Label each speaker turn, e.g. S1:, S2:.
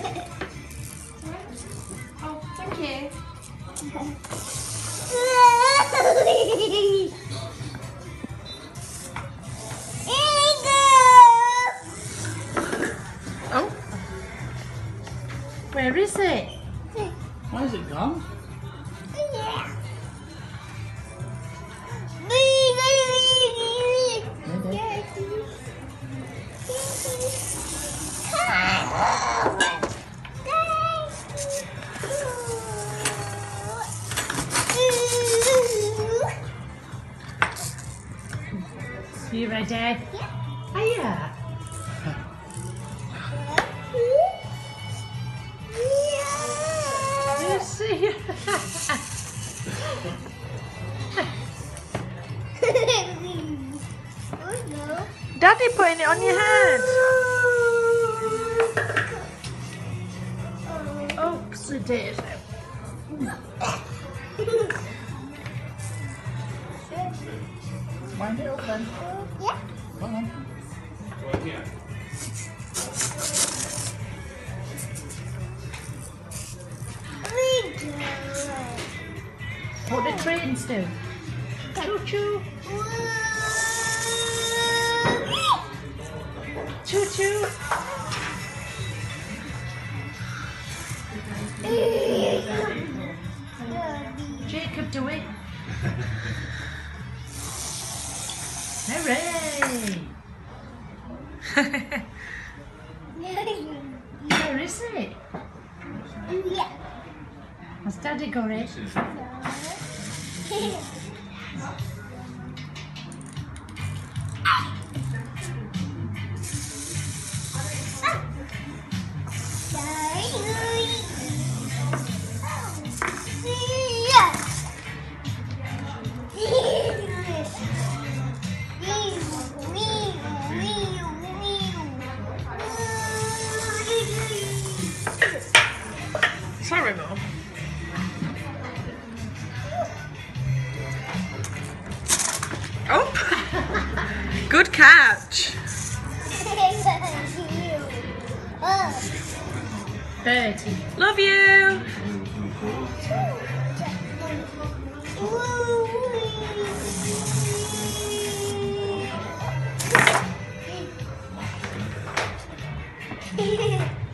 S1: Oh, thank you.
S2: Oh, where is it?
S3: Why is it gone?
S2: You ready? Yeah. Are you? You see? Daddy putting it on your head. Oops, it did.
S3: Wind it up then.
S4: Yeah.
S3: Come on.
S2: What do trains do? Choo choo. Choo choo. Jacob, do it. Hooray! Where is it?
S4: Yeah.
S2: Has Daddy got it? Sorry, Mum.
S1: Oh, good catch.
S2: 30.
S1: Love you.
S4: Hehehe